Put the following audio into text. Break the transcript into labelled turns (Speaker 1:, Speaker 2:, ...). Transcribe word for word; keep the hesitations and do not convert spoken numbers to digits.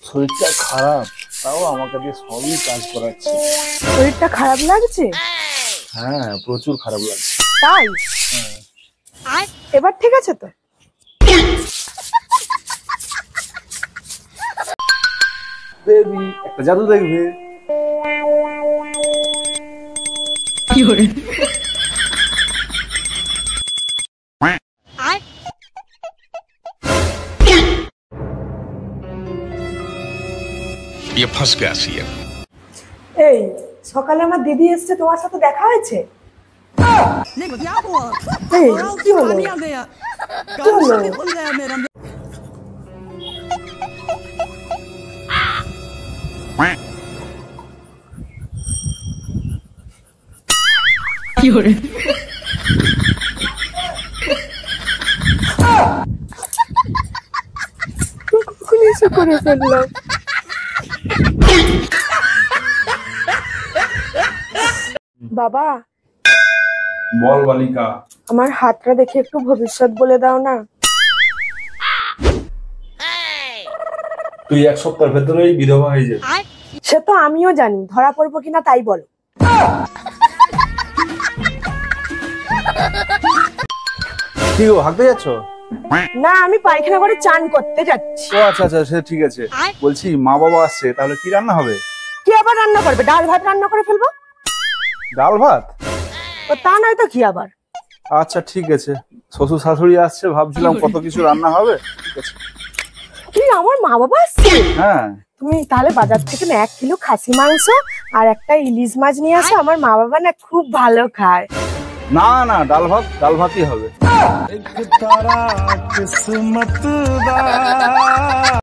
Speaker 1: শরীরটা খারাপ, তাও আমাকে দিয়ে সবই কাজ করাচ্ছে।
Speaker 2: শরীরটা খারাপ লাগছে?
Speaker 1: হ্যাঁ, প্রচুর খারাপ লাগছে।
Speaker 2: তাই? এবার ঠিক আছে তো?
Speaker 1: বেবি, একটা জাদু দেখবে।
Speaker 2: কি হরে?
Speaker 3: ये फंस गया सीएम।
Speaker 2: এই সকালে আমার দিদি এসেছে, তোমার সাথে দেখা হয়েছে? এই কি হলো? কি হলো? কি হরে? পুলিশে করে ফেললাম। বাবা,
Speaker 1: বল বালিকা।
Speaker 2: আমার হাতটা দেখে একটু ভবিষ্যৎ বলে দাও না।
Speaker 1: তুই এক সপ্তাহের ভেতরেই বিধবা হয়ে যাবে।
Speaker 2: সে তো আমিও জানি, ধরা পড়বো কিনা তাই বলো।
Speaker 1: কি গো, হাঁটতে যাচ্ছ?
Speaker 2: না, আমি পায়খানা করে চান করতে যাচ্ছি।
Speaker 1: ও আচ্ছা আচ্ছা, সে ঠিক আছে। বলছি মা বাবা আসছে, তাহলে কি রান্না হবে?
Speaker 2: কি আবার রান্না করবে? ডাল ভাত রান্না করে ফেলবো।
Speaker 1: ডাল ভাত?
Speaker 2: ও তা নয় তো কি আবার।
Speaker 1: আচ্ছা ঠিক আছে, শ্বশুর শাশুড়ি আসছে, ভাবছিলাম কত কিছু রান্না হবে। ঠিক আছে।
Speaker 2: কি আমার মা বাবা আসছে?
Speaker 1: হ্যাঁ।
Speaker 2: তুমি তাহলে বাজার থেকে না এক কিলো খাসি মাংস আর একটা ইলিশ মাছ নিয়ে আসো, আমার মা বাবা না খুব ভালো খায়।
Speaker 1: না না, ডাল ভাত, ডাল ভাতই হবে।